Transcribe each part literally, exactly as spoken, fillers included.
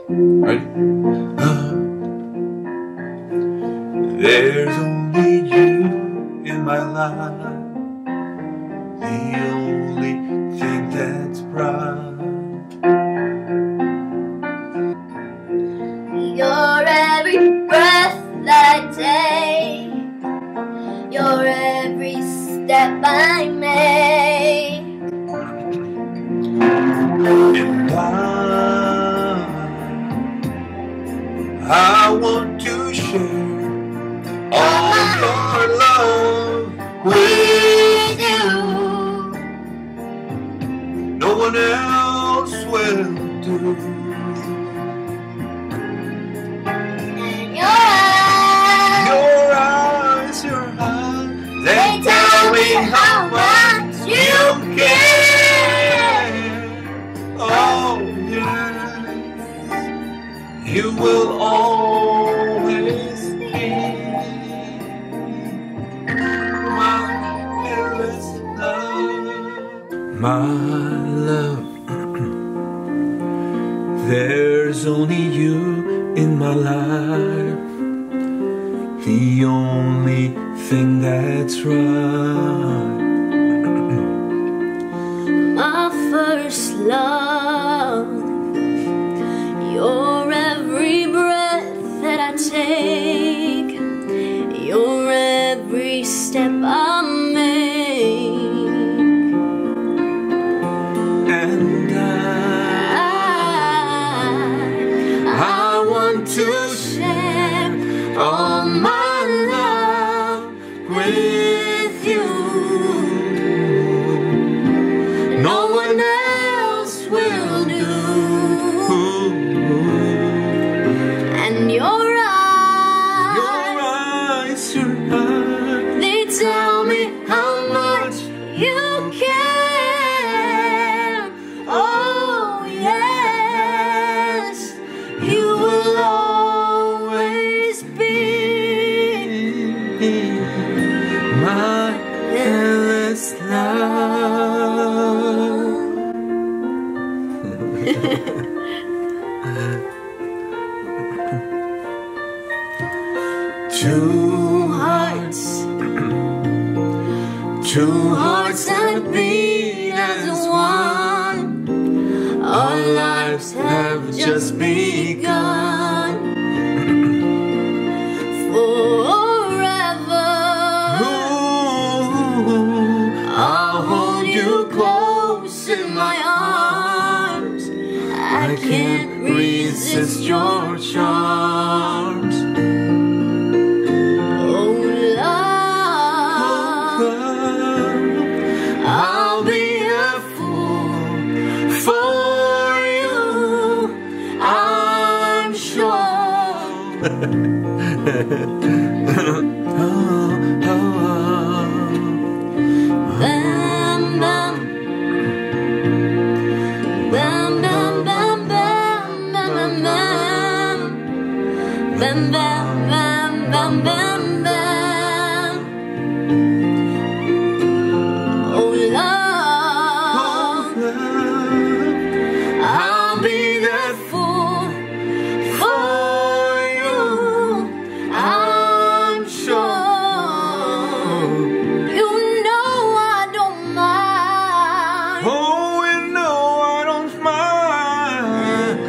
Ready? Love. There's only you in my life, the only thing that's right. You're every breath that I take, you're every step I make. And I, I want to share all your love with you. No one else will do. And your eyes, Your eyes, your eyes, they tell me how much you care. Oh yes, you will always be my endless love. My love, there's only you in my life, the only thing that's right. my first love, you're every breath that I take, you're every step I make. And I, I, I want to share all my love with you. No one else will do. and your eyes, Your eyes, your eyes, they tell me how much you care. Oh yes, you will always be my endless love. Two hearts, two hearts that beat as one. Our lives have just begun. forever. Ooh, I'll hold you close in my arms. I can't resist your charms. Oh love, I'll be a fool for you, I'm sure. Oh, oh, oh. bam bam, bam bam bam bam bam bam bam bam bam bam bam bam. Oh love, I'll be that fool for you, I'm sure. you know I don't mind. Oh, you know I don't mind.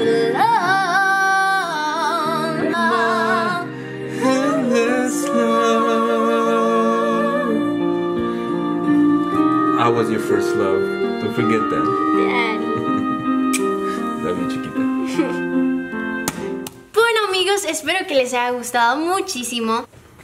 Love, Endless love. I was your first love. Don't forget that. Daddy. Love you, chiquita. Bueno amigos, espero que les haya gustado muchísimo.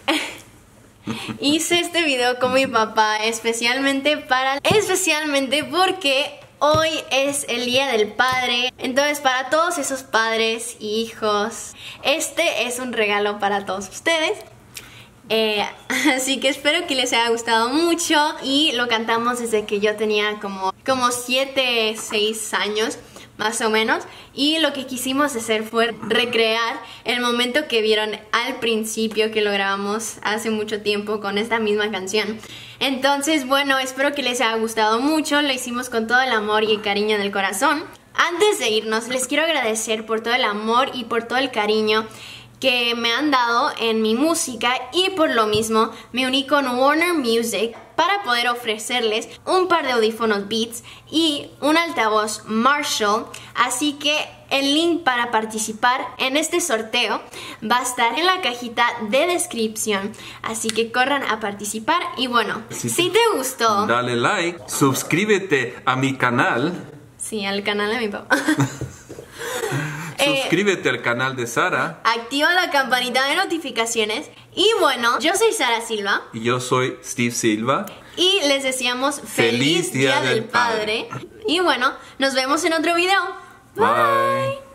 Hice este video con mi papá especialmente para especialmente porque hoy es el Día del Padre. Entonces para todos esos padres y hijos, este es un regalo para todos ustedes. Eh, así que espero que les haya gustado mucho. Y lo cantamos desde que yo tenía como como siete, seis años más o menos, y lo que quisimos hacer fue recrear el momento que vieron al principio, que lo grabamos hace mucho tiempo con esta misma canción. Entonces bueno, espero que les haya gustado mucho, lo hicimos con todo el amor y el cariño del corazón. Antes de irnos, les quiero agradecer por todo el amor y por todo el cariño que me han dado en mi música, y por lo mismo me uní con Warner Music para poder ofrecerles un par de audífonos Beats y un altavoz Marshall. Así que el link para participar en este sorteo va a estar en la cajita de descripción, así que corran a participar. Y bueno, si, si te gustó, dale like, suscríbete a mi canal. Sí, al canal de mi papá. Suscríbete eh, al canal de Sara. Activa la campanita de notificaciones. Y bueno, yo soy Sara Silva. Y yo soy Steve Silva. Y les deseamos feliz, feliz Día, Día del, del Padre. Padre. Y bueno, nos vemos en otro video. Bye. Bye.